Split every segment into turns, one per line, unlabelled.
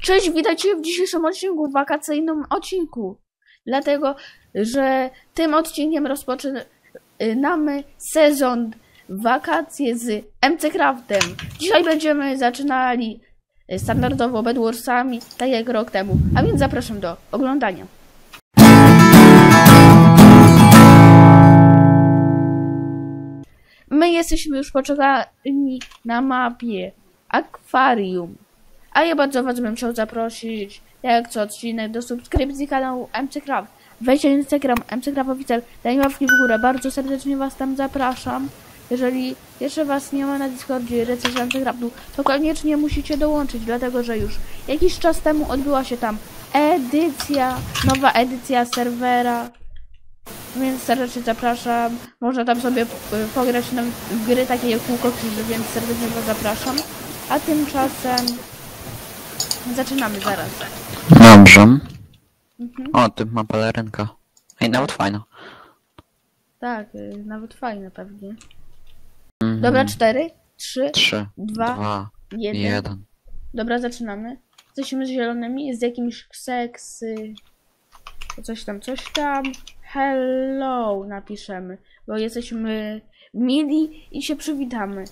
Cześć, witajcie w dzisiejszym odcinku, wakacyjnym odcinku. Dlatego, że tym odcinkiem rozpoczynamy sezon wakacje z MC Craftem. Dzisiaj będziemy zaczynali standardowo Bedwarsami, tak jak rok temu. A więc zapraszam do oglądania. My jesteśmy już poczekani na mapie Akwarium. A ja bardzo was bym chciał zaprosić, jak co odcinek, do subskrypcji kanału MC Craft. Wejdźcie na Instagram MC Craft Oficjal, daj łapki w górę, bardzo serdecznie was tam zapraszam. Jeżeli jeszcze was nie ma na Discordzie recenzji MC Craftu, to koniecznie musicie dołączyć, dlatego że już jakiś czas temu odbyła się tam nowa edycja serwera. Więc serdecznie zapraszam. Można tam sobie pograć w gry takie jak kółko krzyży, więc serdecznie was zapraszam. A tymczasem zaczynamy zaraz.
Dobrze. O, ty ma pelerynka. Ej, nawet fajna.
Tak, nawet fajne pewnie. Dobra, 4, 3, 2, 1. Dobra, zaczynamy. Jesteśmy z zielonymi, z jakimś seksy. Coś tam. Hello napiszemy, bo jesteśmy mili i się przywitamy.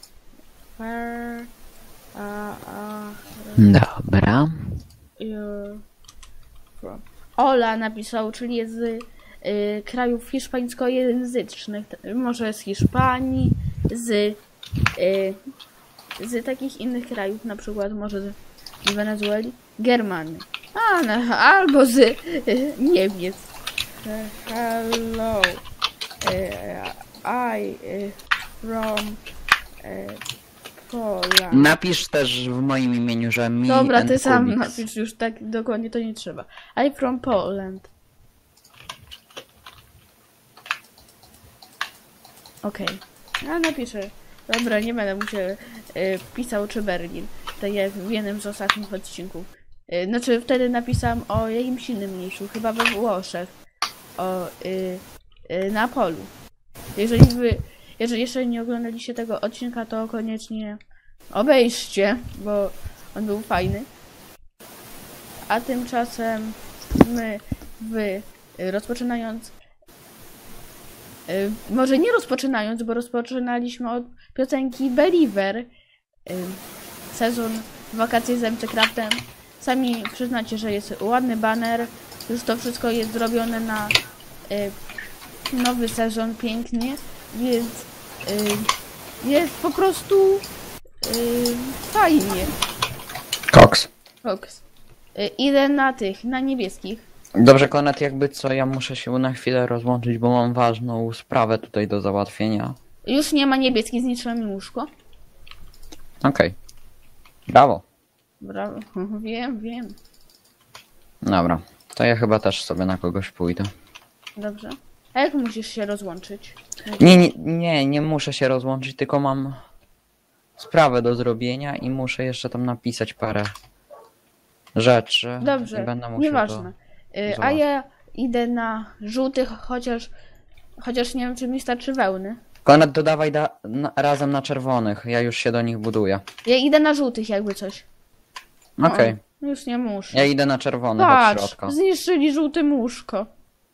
Dobra.
Ola napisał, czyli jest z krajów hiszpańskojęzycznych, może z Hiszpanii, z takich innych krajów, na przykład może z Wenezueli, Germany, albo z Niemiec. Hello, I from Poland.
Napisz też w moim imieniu, że mi.
Dobra, ty sam napisz, już tak dokładnie to nie trzeba. I from Poland. Okej. Ja napiszę. Dobra, nie będę mu się pisał czy Berlin. Tak jak w jednym z ostatnich odcinków. Znaczy wtedy napisałem o jakimś innym mniejszym, chyba we Włoszech. Na polu. Jeżeli jeszcze nie oglądaliście tego odcinka, to koniecznie obejrzcie, bo on był fajny. A tymczasem rozpoczynając, może nie rozpoczynając, bo rozpoczynaliśmy od piosenki Believer, sezon wakacje z MC Craftem. Sami przyznacie, że jest ładny baner, już to wszystko jest zrobione na nowy sezon pięknie, więc jest po prostu fajnie.
Koks.
Idę na niebieskich.
Dobrze, Konet, jakby co, ja muszę się na chwilę rozłączyć, bo mam ważną sprawę tutaj do załatwienia.
Już nie ma niebieskich, zniszczyłem mi łóżko.
Okej. Brawo.
Brawo, wiem.
Dobra, to ja chyba też sobie na kogoś pójdę.
Dobrze. A jak musisz się rozłączyć?
Nie muszę się rozłączyć, tylko mam sprawę do zrobienia i muszę jeszcze tam napisać parę rzeczy.
Dobrze,
i będę musiał
nieważne. A ja idę na żółtych, chociaż nie wiem, czy mi starczy wełny.
Konrad, dodawaj razem na czerwonych, ja już się do nich buduję.
Ja idę na żółtych, jakby coś.
Okej.
Już nie muszę.
Ja idę na czerwonych od
Patrz,
środka.
zniszczyli żółte łóżko.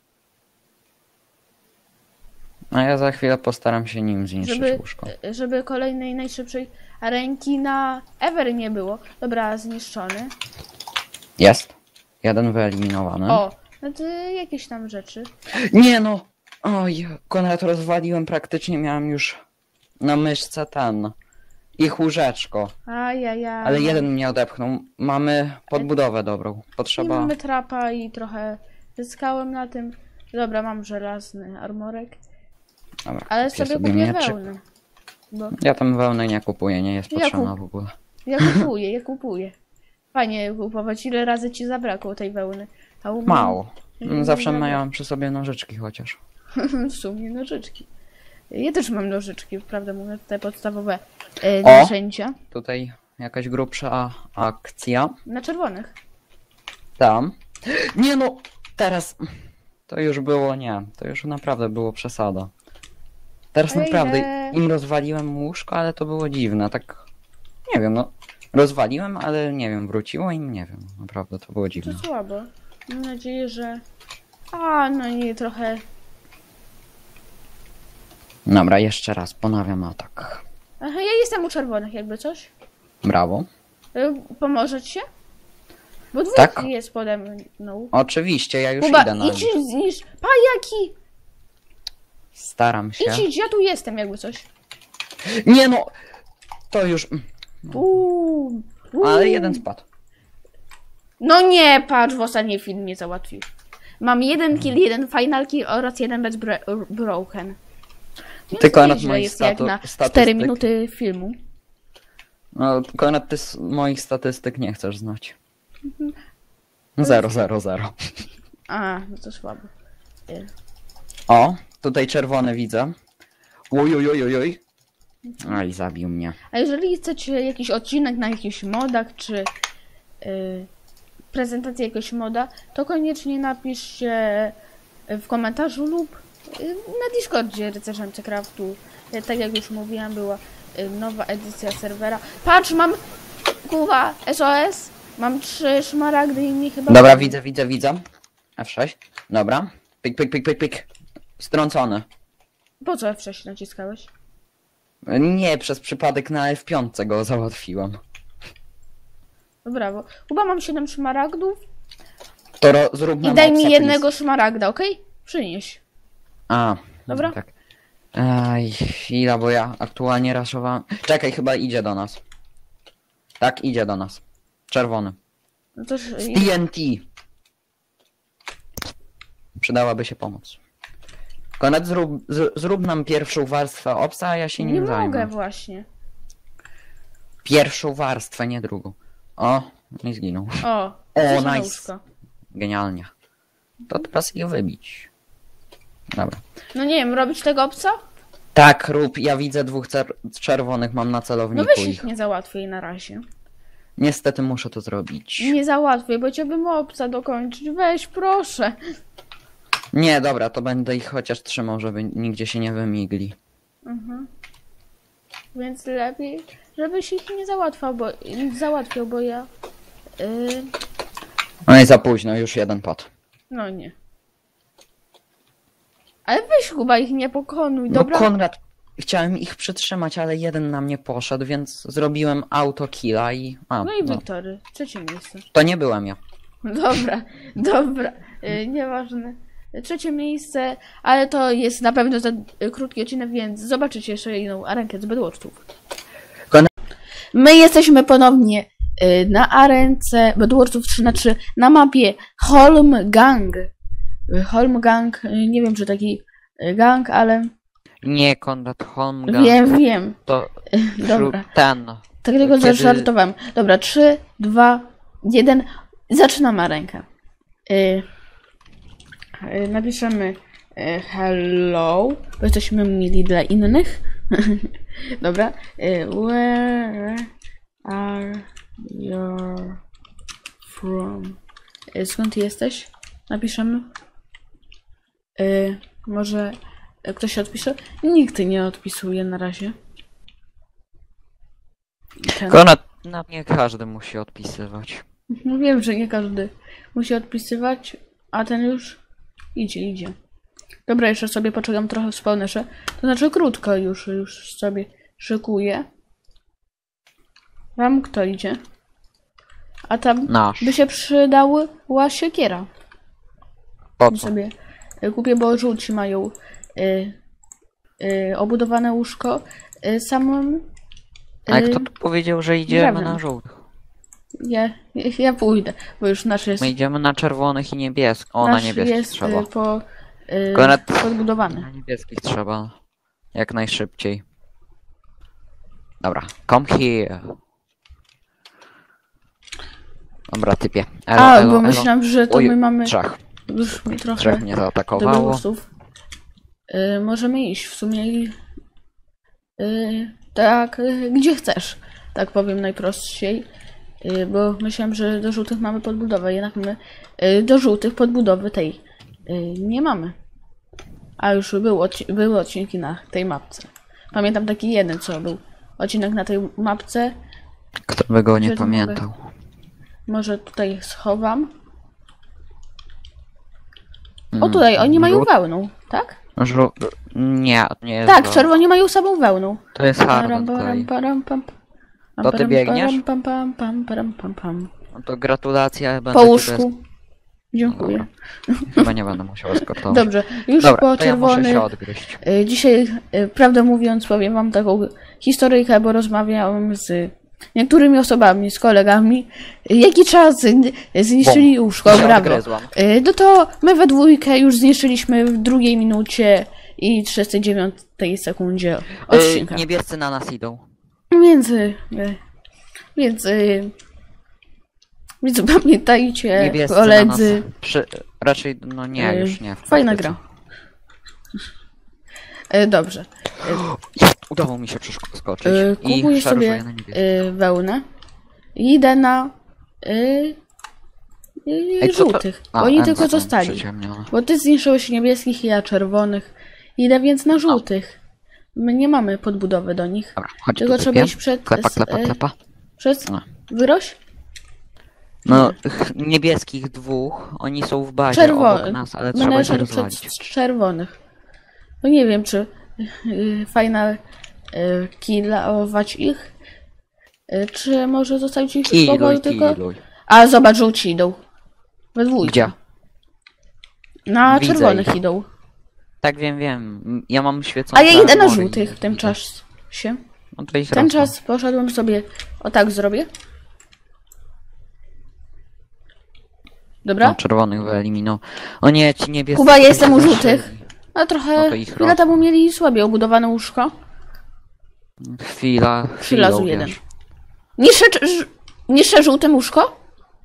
A ja za chwilę postaram się nim zniszczyć łóżko.
Żeby kolejnej najszybszej ręki na ever nie było. Dobra, zniszczony.
Jest. Jeden wyeliminowany.
O, no to jakieś tam rzeczy.
Nie no! Oj, Konrad, rozwaliłem praktycznie, miałem już na myszce ich łóżeczko.
Ajajaj.
Ale jeden mnie odepchnął. Mamy podbudowę dobrą. Potrzeba...
I mamy trapa i trochę zyskałem na tym. Dobra, mam żelazny armorek.
Dobra,
ale sobie kupię
mieczyk.
wełnę. Bo...
Ja tam wełnę nie kupuję, nie jest potrzebna w ogóle.
Ja kupuję. Fajnie kupować. Ile razy ci zabrakło tej wełny? A
mało. Zawsze miałem przy sobie nożyczki chociaż.
W sumie nożyczki. Ja też mam nożyczki, prawda mówiąc, te podstawowe narzędzia.
Tutaj jakaś grubsza akcja.
Na czerwonych.
Tam. Nie no! Teraz... To już było, to już naprawdę było przesada. Teraz naprawdę im rozwaliłem łóżko, ale to było dziwne, tak... Nie wiem, no... Rozwaliłem, ale nie wiem, wróciło im, nie wiem. Naprawdę to było
To
dziwne.
słabo. Mam nadzieję, że... A, no nie, trochę...
Dobra, jeszcze raz, ponawiam atak.
Aha, ja jestem u czerwonych, jakby coś.
Brawo.
Pomoże ci się? Bo dwóch
Tak.
jest pode mną.
Oczywiście, ja już
Kuba,
idę na
idź
nich.
i zniszcz. Pajaki!
Staram się.
Idź, ja tu jestem, jakby coś.
Nie no! To już...
Uuu.
Ale jeden spadł.
No nie, patrz, w ostatnim filmie załatwił. Mam jeden kill, jeden final kill oraz jeden bez broken. Więc
Tylko
nieźle
nad moich
jest jak na 4
statystyk.
minuty filmu.
No, Konrad, ty moich statystyk nie chcesz znać. 0, 0, 0.
A, no to słabo.
O, tutaj czerwony widzę. Oj, oj, oj, oj, oj. Oj, zabił mnie.
A jeżeli chcecie jakiś odcinek na jakichś modach, czy prezentację jakiegoś moda, to koniecznie napiszcie w komentarzu lub na Discordzie Rycerza Minecraftu. Tak jak już mówiłam, była nowa edycja serwera. Patrz, mam Kuba, SOS. Mam 3 szmaragdy i mi chyba...
Dobra, widzę, widzę, widzę. F6. Dobra. Pik, pik, pik, pik, pik. Strącony.
Po co F6 naciskałeś?
Nie, przez przypadek na F5 go załatwiłem.
No brawo. Kuba, mam 7 szmaragdów
To zrób nam
i daj mi
opsa,
jednego
please.
szmaragda, okej? Przynieś.
A,
Dobra.
tak. Ej, chwila, bo ja aktualnie raszowałem. Czekaj, chyba idzie do nas. Tak, idzie do nas. Czerwony.
No to
Z TNT. Przydałaby się pomoc. Konrad, zrób nam pierwszą warstwę obsa, a ja się
nie
nim zajmę.
mogę właśnie.
Pierwszą warstwę, nie drugą. O, nie zginął.
O,
nice.
łóżko.
Genialnie. To teraz ich wybić. Dobra.
No nie wiem, robić tego obca?
Tak, rób, ja widzę dwóch czerwonych, mam na
No
celowniku
weź ich
ich.
nie załatwiej na razie.
Niestety muszę to zrobić.
Nie załatwię, bo chciałbym obca dokończyć. Weź, proszę.
Nie, dobra, to będę ich chociaż trzymał, żeby nigdzie się nie wymigli.
Więc lepiej, żebyś ich nie załatwiał, bo ja...
No i za późno, już jeden padł.
No nie. Ale weź chyba ich nie pokonuj,
No
dobra?
Konrad, chciałem ich przytrzymać, ale jeden na mnie poszedł, więc zrobiłem autokilla i... A,
No i Wiktory, trzecie miejsce.
To nie byłem ja.
Dobra, dobra, nieważne. Trzecie miejsce, ale to jest na pewno za krótki odcinek, więc zobaczycie jeszcze jedną arenkę z Bedwatchów. My jesteśmy ponownie na arence Bedwatchów 3x3 na mapie Holmgang. Holmgang, nie wiem czy taki gang, ale
Nie, Konrad Holmgang.
wiem.
To
Dobra.
ten.
Tak tylko
Kiedy-
zażartowałem. Dobra, 3, 2, 1. Zaczynamy rękę. Napiszemy hello, bo jesteśmy mili dla innych. Dobra. Where are you from? Skąd jesteś? Napiszemy. Może ktoś odpisze? Nikt nie odpisuje na razie. Ten.
Konrad, na mnie każdy musi odpisywać.
No wiem, że nie każdy musi odpisywać, a ten już idzie. Dobra, jeszcze sobie poczekam trochę w spawnerze. To znaczy krótko już sobie szykuję. Wam kto idzie? A tam
Nasz.
by się przydała siekiera.
Po co?
Sobie kupię, bo żółci mają obudowane łóżko samym.
A kto tu powiedział, że idziemy
drewnem.
na żółtych?
Ja pójdę, bo już nasz jest.
My idziemy na czerwonych i niebieskich. O, na
Nasz
niebieskich
jest
trzeba.
Konrad...
Na
podbudowany.
niebieskich trzeba. Jak najszybciej. Dobra, come here. Dobra, typie. Elo,
Bo myślałam, że to
Oj,
my mamy
Trzech.
już trochę
Trzech mnie
do
zaatakowało.
głosów. Możemy iść w sumie i tak, gdzie chcesz. Tak powiem najprościej. Bo myślałem, że do żółtych mamy podbudowę, jednak my do żółtych podbudowy tej nie mamy. A już były odcinki na tej mapce. Pamiętam taki jeden, co był odcinek na tej mapce
Kto by go nie
Gdzie to
pamiętał?
Może tutaj schowam. O tutaj, oni mają wełną, tak?
Nie jest
Tak,
wełna.
czerwoni mają samą wełną.
To jest Hardon klej. To ty biegniesz? No to gratulacje, będę
Po
cię
łóżku. Dziękuję.
Chyba nie będę musiał eskortować.
Dobrze, już
Dobra,
po
to ja muszę
czerwonych.
się odgryźć.
Dzisiaj, prawdę mówiąc, powiem wam taką historyjkę, bo rozmawiałam z niektórymi osobami, z kolegami, jaki czas zniszczyli łóżko,
Się
brawo.
odgryzłam.
No to my we dwójkę już zniszczyliśmy w 2 minucie i 39 sekundzie odcinka.
Niebiescy na nas idą.
Więc, więc pamiętajcie,
Niebiescy
koledzy,
na nas. Raczej, no nie, już nie. w
fajna
praktyce.
gra. Dobrze.
Udało mi się przeskoczyć.
Kupuję
I
sobie
szarżuję na niebiesko.
wełnę i idę na
Ej, co to-
żółtych.
A,
Oni tylko
Endstone
zostali.
przyciemnione.
Bo ty zniszczyłeś niebieskich i ja czerwonych. Idę więc na żółtych. My nie mamy podbudowy do nich.
Dobra, chodź
Tylko
tu
trzeba
typie.
iść przed...
Klepa.
Przez
No.
wyroś?
No, niebieskich dwóch, oni są w bazie obok nas, ale trzeba ich
Menedżer
rozwalić.
przed czerwonych. No nie wiem, czy fajna killować ich, czy może zostawić ich w spokoju tylko...
Kiluj.
A zobacz, żółci idą. We dwójkę.
Gdzie?
Na
Widzę
czerwonych
ich.
idą.
Tak, wiem. Ja mam świecące
A ja idę na
armory
żółtych
i
w tym
widzę.
czasie.
No to ich
Ten
rosną.
czas poszedłem sobie... O tak zrobię. Dobra?
No, czerwonych wyeliminował. O nie, ci niebiescy...
Kuba, ja jestem u
zaszli.
żółtych. A trochę...
No to ich
Chwilę temu mieli słabiej obudowane łóżko.
Chwila,
Przylazł
chwilą,
jeden.
wiesz.
Niższe żółte łóżko?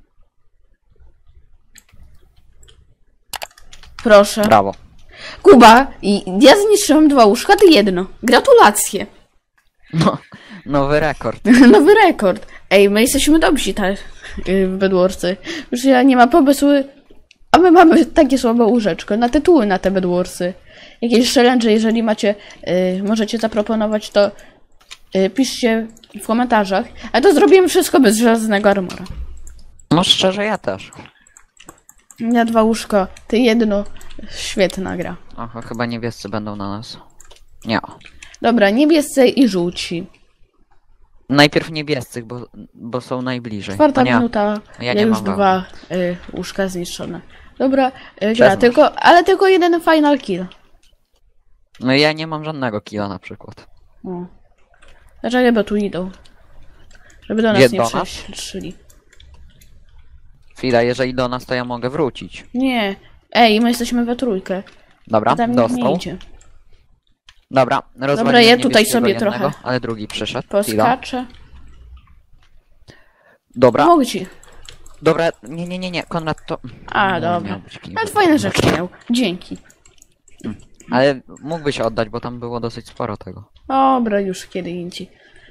Proszę.
Brawo.
Kuba, ja zniszczyłem 2 łóżka, ty jedno. Gratulacje.
No, nowy rekord.
Nowy rekord. Ej, my jesteśmy dobrzy, tak, w Bedwarsy. Już ja nie ma pomysłu, a my mamy takie słabe łóżeczko, na tytuły na te Bedwarsy. Jakieś challenge, jeżeli macie, możecie zaproponować, to piszcie w komentarzach. A to zrobimy wszystko bez żadnego armora.
No szczerze, ja też.
Ja 2 łóżka, ty jedno. Świetna gra.
Aha, chyba niebiescy będą na nas. Nie.
Dobra, niebiescy i żółci.
Najpierw niebiescych, bo są najbliżej.
4
A nie,
minuta,
ja
ja
nie
już
mam
2 łóżka zniszczone. Dobra, gra,
Przeznasz.
ale tylko jeden final kill.
No ja nie mam żadnego killa na przykład.
O. Dlaczego bo tu idą? Żeby do nas
Gdzie
nie
do nas?
przyszli.
Chwila, jeżeli do nas, to ja mogę wrócić.
Nie. Ej, my jesteśmy we trójkę.
Dobra,
A tam nikt nie
dostał.
idzie.
Dobra, rozwaliłem
Dobra, ja tutaj
niebieskiego
sobie
jednego,
trochę
ale drugi przyszedł. Chwila.
poskaczę.
Dobra,
Mogę ci.
dobra, nie, Konrad to...
A,
Nie
dobra.
miał być kij.
Ale fajne rzeczy miał. Dzięki.
Ale mógłbyś oddać, bo tam było dosyć sporo tego.
Dobra, już kiedy indziej.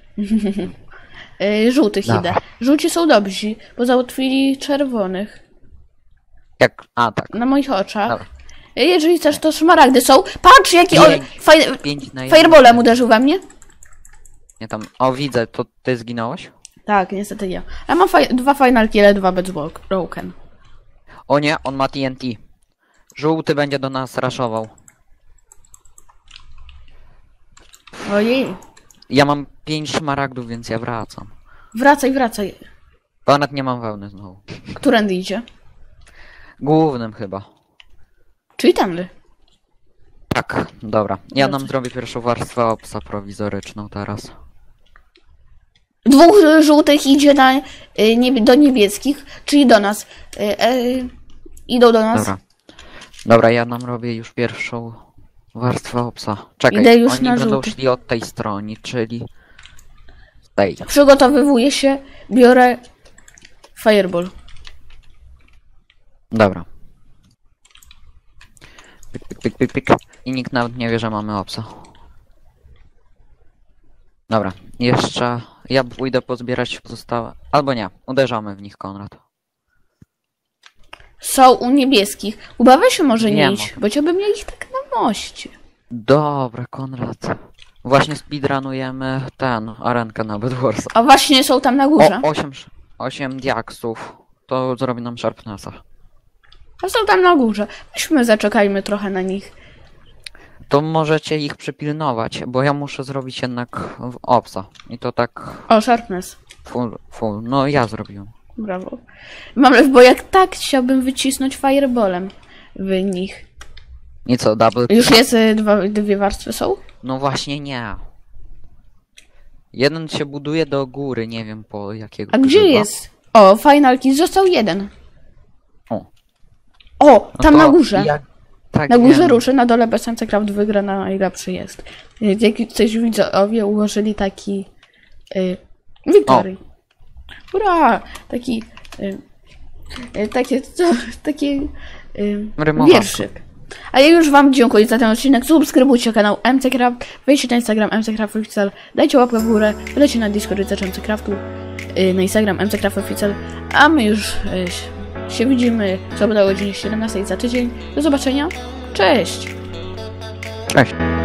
Żółtych
Dobra.
idę. Żółci są dobrzy, bo załatwili czerwonych.
Jak... A, tak.
Na moich oczach.
Dobra.
Jeżeli chcesz, to szmaragdy są. Patrz, jaki
Pięć.
on...
5 na 1.
Fireballem uderzył we mnie?
Nie tam... O, widzę, to ty zginąłeś?
Tak, niestety ja. Ja mam 2 final kill, 2 broken.
O nie, on ma TNT. Żółty będzie do nas raszował.
Ojej.
Ja mam 5 szmaragdów, więc ja wracam.
Wracaj.
Ponad nie mam wełny znowu.
Którędy idzie?
Głównym chyba.
Czyli tamdy.
Tak, dobra. Ja
Dobrze.
nam zrobię pierwszą warstwę opsa prowizoryczną teraz.
2 żółtych idzie na, do niebieskich, czyli do nas. Idą do nas.
Dobra. Dobra, ja nam robię już pierwszą warstwę opsa. Czekaj,
Idę już
oni
na
będą
żółty.
szli od tej strony, czyli... z tej.
Przygotowywuję się, biorę fireball.
Dobra. Pyk. I nikt nawet nie wie, że mamy opsa. Dobra, jeszcze... Ja pójdę pozbierać pozostałe... Albo nie, uderzamy w nich, Konrad.
Są u niebieskich. Ubawiaj się może
Nie
nie
ma.
iść, bo chciałbym mieć ich tak na moście.
Dobra, Konrad. Właśnie speedrunujemy arenkę na Bedwars.
A właśnie są tam na górze.
8 diaksów. To zrobi nam Sharpnessa.
A są tam na górze. Weźmy, zaczekajmy trochę na nich.
To możecie ich przypilnować, bo ja muszę zrobić jednak opsa. I to tak
O, Sharpness.
full. No ja zrobiłem.
Brawo. Bo jak tak chciałbym wycisnąć fireballem w nich.
I co, double?
Już jest dwie warstwy są?
No właśnie nie. Jeden się buduje do góry, nie wiem po jakiego
A gdzie
grzyba.
jest? O, final kill został jeden.
O.
O, tam
No to
na górze.
Tak,
Na górze
wiem.
ruszy, na dole bez Craft wygra, najlepszy jest. Jak coś widzowie ułożyli taki Wiktorii. Ura! Taki
Rymowanko.
wierszyk. A ja już wam dziękuję za ten odcinek. Subskrybujcie kanał MCCraft, wejdźcie na Instagram MCCraft Official, dajcie łapkę w górę, wylecie na Discord MCCraftu, na Instagram MCCraft Official, a my już się widzimy w sobotę o godzinie 17 za tydzień. Do zobaczenia. Cześć!
Cześć.